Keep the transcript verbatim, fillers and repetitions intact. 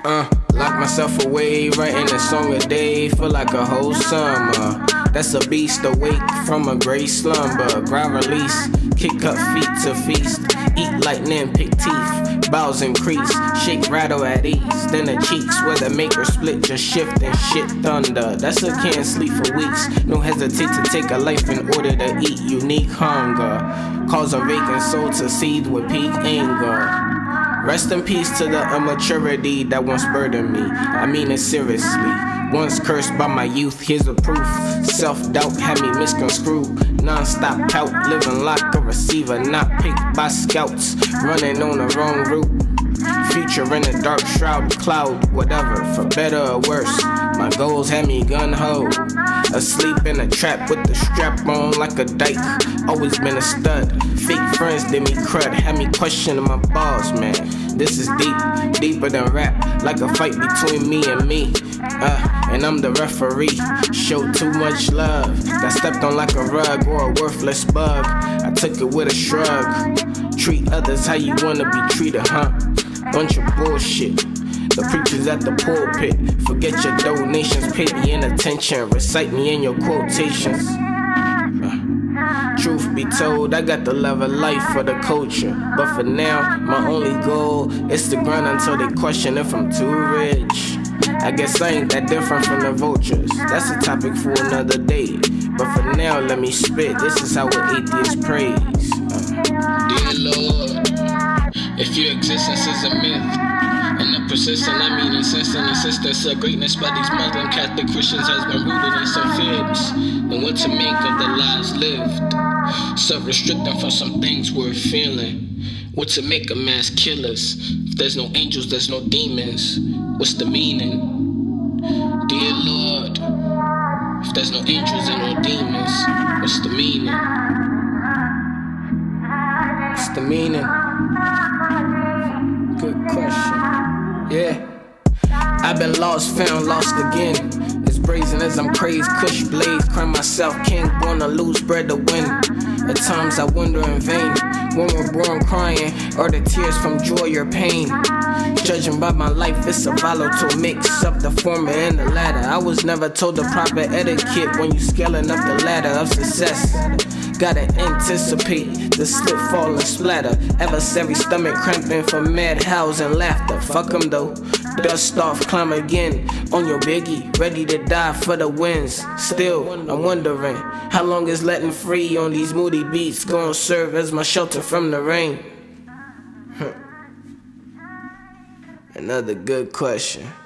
Uh, lock myself away, writing a song a day, feel like a whole summer. That's a beast awake from a gray slumber. Ground release, kick up feet to feast. Eat lightning, pick teeth, bows increase. Shake, rattle at ease. Then the cheeks where the maker split, just shift and shit thunder. That's a can't sleep for weeks. No hesitate to take a life in order to eat. Unique hunger cause a vacant soul to seethe with peak anger. Rest in peace to the immaturity that once burdened me. I mean it seriously. Once cursed by my youth, here's the proof. Self-doubt had me misconstrued. Non-stop pout, living like a receiver, not picked by scouts. Running on the wrong route. Future in a dark shroud, cloud, whatever, for better or worse. My goals had me gun-ho. Asleep in a trap with the strap on like a dyke. Always been a stud. Fake friends did me crud, had me questioning my balls, man. This is deep, deeper than rap. Like a fight between me and me. Uh, and I'm the referee. Show too much love. Got stepped on like a rug or a worthless bug. I took it with a shrug. Treat others how you wanna be treated, huh? Bunch of bullshit. The preachers at the pulpit. Forget your donations, pay me in attention. Recite me in your quotations. Uh, truth be told, I got the love of life for the culture. But for now, my only goal is to grind until they question if I'm too rich. I guess I ain't that different from the vultures. That's a topic for another day. But for now, let me spit. This is how an atheist prays. Uh. Dear Lord, if your existence is a myth, and the persistent, I mean insistent insistence of greatness by these Muslim Catholic Christians has been rooted in some fibs, then what to make of the lives lived? Self-restricting from some things worth feeling. What to make of mass killers? If there's no angels, there's no demons. What's the meaning? Dear Lord, if there's no angels and no demons, what's the meaning? What's the meaning? Good question. Yeah. I've been lost, found, lost again. As brazen as I'm crazed, cush blaze. Crown myself king, born to lose, bred to win. At times I wonder in vain, when we're born crying, are the tears from joy or pain? Judging by my life, it's a volatile mix of the former and the latter. I was never told the proper etiquette when you scaling up the ladder of success. Gotta anticipate the slip, fall, and splatter. Adversary stomach cramping for mad howls and laughter. Fuck 'em though. Dust off, climb again on your biggie, ready to die for the wins. Still, I'm wondering how long is letting free on these moody beats gonna serve as my shelter from the rain? Another good question.